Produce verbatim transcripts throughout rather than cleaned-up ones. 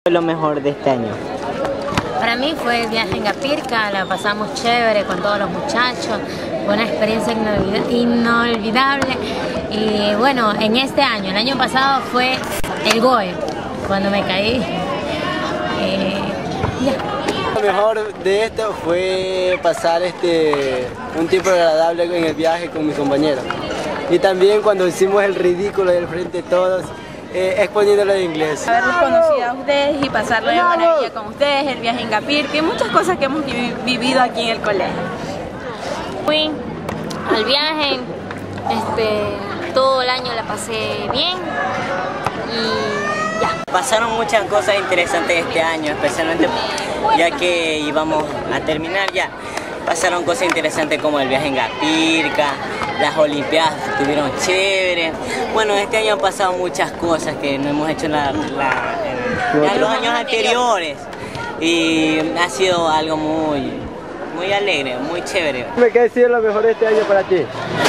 fue lo mejor de este año? Para mí fue el viaje en Gapirca, la pasamos chévere con todos los muchachos, fue una experiencia inolvidable. Y bueno, en este año, el año pasado fue el gol, cuando me caí. Eh, ya. Lo mejor de esto fue pasar este un tiempo agradable en el viaje con mis compañeros. Y también cuando hicimos el ridículo del frente de todos, eh, exponiéndolo en inglés. Haberlos conocido a ustedes y pasarlo de maravilla con ustedes, el viaje en Gapirca y muchas cosas que hemos vi vivido aquí en el colegio. Fui al viaje, este, todo el año la pasé bien y ya. Pasaron muchas cosas interesantes este año, especialmente ya que íbamos a terminar ya. Pasaron cosas interesantes como el viaje en Gapirca, las olimpiadas estuvieron chéveres. Bueno, este año han pasado muchas cosas que no hemos hecho en, la, la, en los años anteriores y ha sido algo muy, muy alegre, muy chévere. ¿Qué ha sido lo mejor de este año para ti?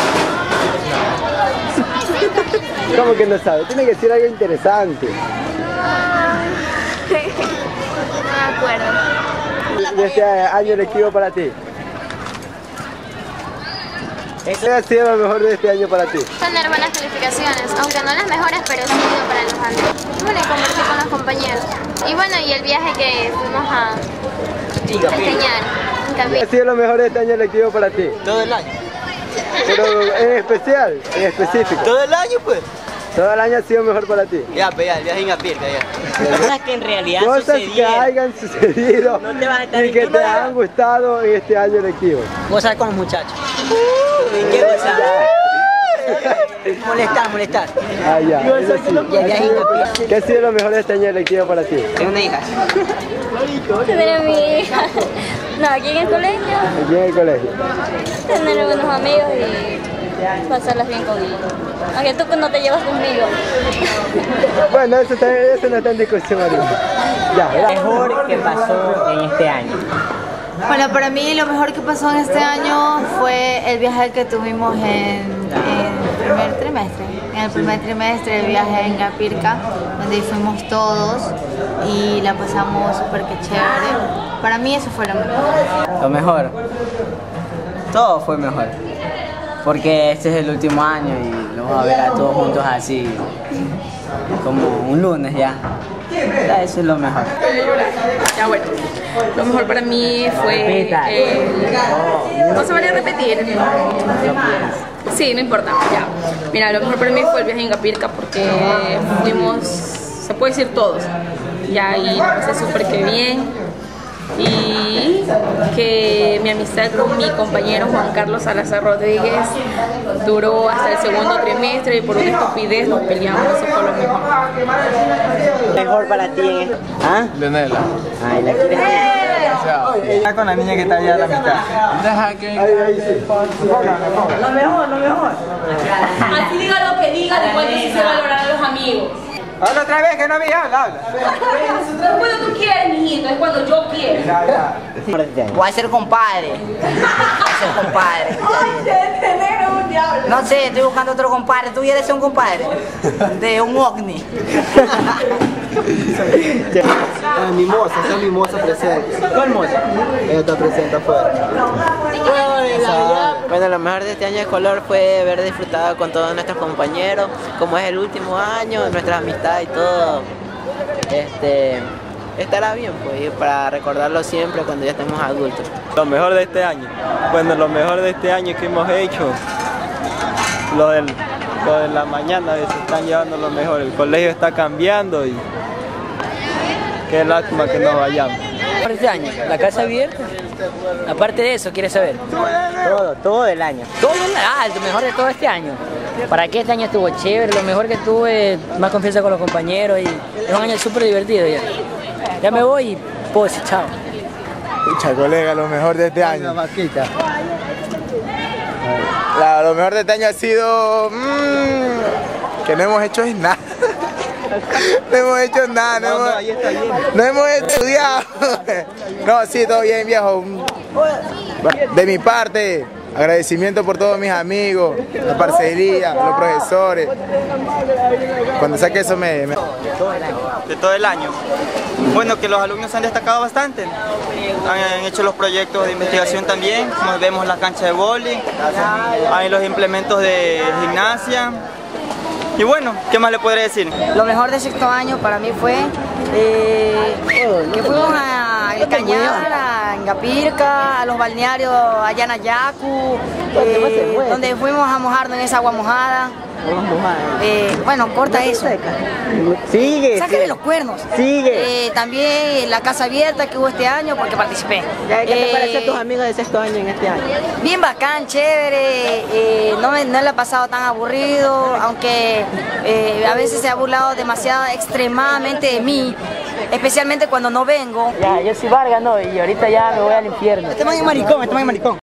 ¿Cómo que no sabes? Tiene que decir algo interesante. No me acuerdo. ¿De este año lectivo para ti? ¿Qué ha sido lo mejor de este año para ti? Tener buenas calificaciones, aunque no las mejores, pero sí para los antes. Bueno, y conversar con los compañeros. Y bueno, y el viaje que fuimos a enseñar. ¿Qué ha sido lo mejor de este año lectivo para ti? Todo el año. Pero en especial, en específico. Todo el año pues. Todo el año ha sido mejor para ti. Ya, pues ya, el viaje en Gapirca ya. Cosas que en realidad Cosas sucedieron. que hayan sucedido No te vas a estar y que diciendo te nada. han gustado en este año lectivo. Gozar con los muchachos. Uh, ¿Qué gozar? molestar, molestar. Ah, ya. Eso sí. Y el viaje en Gapirca. ¿Qué ha sido lo mejor de este año lectivo para ti? Tengo una hija. Tener a mi hija. No, aquí en el colegio. Aquí en el colegio. Tener buenos amigos y pasarlas bien con ellos. Aunque tú no te llevas conmigo. Bueno, eso, está, eso no está en discusión ahorita. Ya, Lo mejor que pasó en este año. Bueno, para mí lo mejor que pasó en este año fue el viaje que tuvimos en, en el primer trimestre. En el primer trimestre el viaje en Gapirca, donde fuimos todos y la pasamos súper que chévere. Para mí eso fue lo mejor. Lo mejor. Todo fue mejor. Porque este es el último año y lo vamos a ver a todos juntos así, como un lunes ya. Ya, eso es lo mejor. Ya bueno, lo mejor para mí fue el... ¿No se vale repetir? Sí, no importa, ya. Mira, lo mejor para mí fue el viaje en Gapirca porque fuimos, se puede decir todos, ya, y la pasé súper que bien. Y que mi amistad con mi compañero Juan Carlos Salazar Rodríguez duró hasta el segundo trimestre y por una estupidez nos peleamos, eso fue lo mejor. Mejor para ti en esto. ¿Ah? Leonela. Ay, la quieres ver. Está con la niña que está allá a la mitad. Deja que... Lo mejor, lo mejor. Así diga lo que diga, después de eso se valorarán a los amigos. Habla otra vez que no me habla, habla. Cuando tú quieres, mijito, es cuando yo quiero. Ya, ya. Voy a ser compadre. Voy a ser compadre. Ay, este negro es un diablo. No sé, estoy buscando otro compadre. ¿Tú quieres ser un compadre? De un ovni. Ah, mimosa, esa mimosa presente. ¿Cuál moza? Ella está presente afuera. Bueno, lo mejor de este año de color fue haber disfrutado con todos nuestros compañeros, como es el último año, nuestra amistad y todo. Este, estará bien, pues, para recordarlo siempre cuando ya estemos adultos. Lo mejor de este año. Bueno, lo mejor de este año que hemos hecho, lo, del, lo de la mañana, se están llevando lo mejor. El colegio está cambiando y qué lástima que nos vayamos. Este año, la casa abierta. Aparte de eso, ¿quieres saber? Todo, todo el año. Todo el ah, lo mejor de todo este año. ¿Para qué este año estuvo chévere? Lo mejor que tuve, más confianza con los compañeros y es un año súper divertido ya. Ya me voy y puedo decir chao. Pucha, colega, lo mejor de este año. La, lo mejor de este año ha sido... Mmm, que no hemos hecho es nada. No hemos hecho nada, no, no, hemos, no hemos estudiado. No, sí, todo bien, viejo. De mi parte, Agradecimiento por todos mis amigos, la parcería, los profesores. Cuando saque eso me... me... De todo el año. Bueno, que los alumnos han destacado bastante. Han hecho los proyectos de investigación también, como vemos la cancha de vóley, hay los implementos de gimnasia. Y bueno, ¿qué más le podré decir? Lo mejor de sexto año para mí fue eh, que fuimos a El Cañar, a Ingapirca, a los balnearios allá en Ayacu, eh, donde fuimos a mojarnos en esa agua mojada. Eh, bueno, corta eso. Sigue. Sáquenle los cuernos. Sigue. Eh, también la casa abierta que hubo este año porque participé. ¿Qué te Eh, pareció tus amigos de sexto año en este año? Bien bacán, chévere, eh, no, me, no le ha pasado tan aburrido, aunque eh, a veces se ha burlado demasiado, extremadamente de mí, especialmente cuando no vengo. Ya, yo soy Vargas, ¿no? Y ahorita ya me voy al infierno. Este man es maricón, este man es maricón.